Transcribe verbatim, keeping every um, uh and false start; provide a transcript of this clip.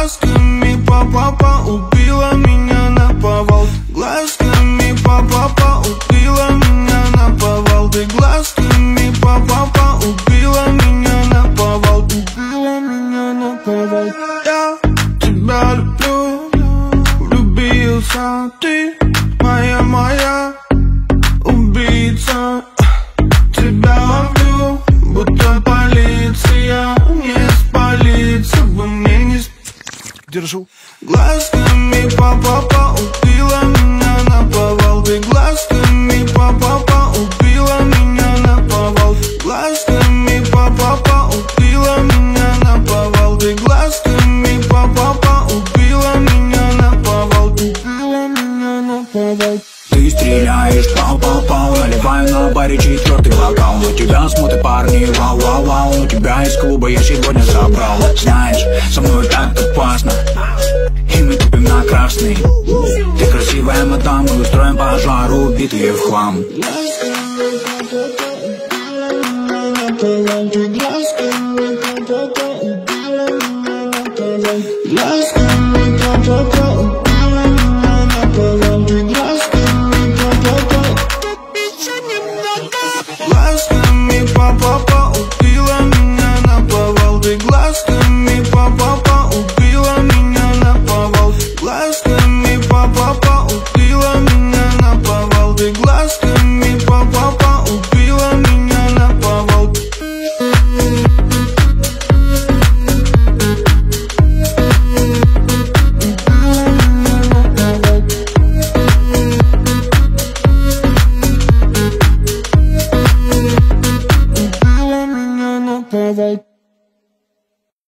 Глазками па-па-па убила меня наповал. Глазками па-па-па убила меня наповал. Ты глазками па-па-па убила меня наповал. Убила меня наповал. Я тебя люблю, влюбился ты, моя, моя убийца. Тебя ловлю, будто полиция, не спалиться бы мне не сп... Держу. Глазками па-па-па убила меня наповал. Ты глазками па-па-па убила меня наповал. Глазками па-па-па убила меня наповал. Ты глазками па-па-па убила меня наповал. Убила меня наповал. Ты стреляешь, пау-пау-пау, наливаю на баре четвертый бокал. На тебя смотрят парни, вау-вау-вау. У тебя из клуба я сегодня забрал. Знаешь, со мной так опасно, и мы тупим на красный. Ты красивая мадам, мы устроим пожар, убитые в хлам. Глазками па-па-па убила меня наповал. Ты глазками па-па-па убила меня наповал. Глазками па-па-па убила меня наповал. Ты глазками па-па-па убила меня наповал. Убила меня наповал.